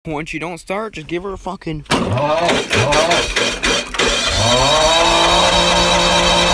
Once you don't start, just give her a fucking